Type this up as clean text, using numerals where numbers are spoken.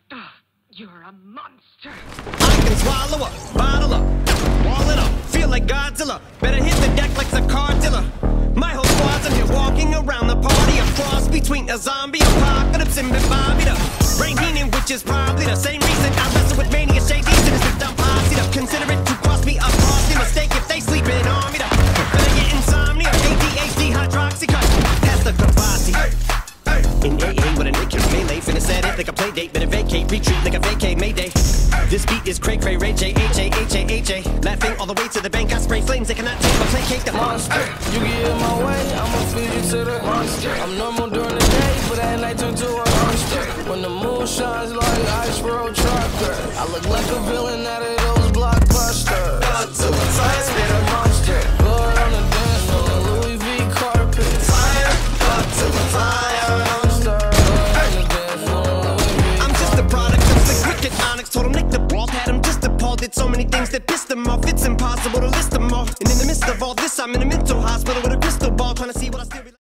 You're a monster. I can swallow up, bottle up, wall it up, feel like Godzilla. Better hit the deck like the Godzilla. My whole squad's in here walking around the party. A cross between a zombie apocalypse and Bobby the brain meaning, which is probably the same reason I wrestle with mania shady. Citizens dumb posse to consider it to cost me a costly mistake if they sleeping on me. Better get insomnia, ADHD, hydroxycut, has the capacity. In AA with a naked melee, finna set it like a play date, better vacate, retreat like a vacay mayday. This beat is cray cray, Ray J, H-A, laughing all the way to the bank. I spray flames, they cannot take or placate the monster. You get in my way, I'ma feed you to the monster. I'm normal during the day, but at night turn to a monster. When the moon shines like ice road trucker, I look like a villain out of those blockbusters. Godzilla, I spit a monster. Blood on the dance floor, Louis V carpet. Fire, Godzilla, fire. Told him lick the ball, had him just appalled. Did so many things that pissed him off, it's impossible to list them all. And in the midst of all this, I'm in a mental hospital with a crystal ball, trying to see what I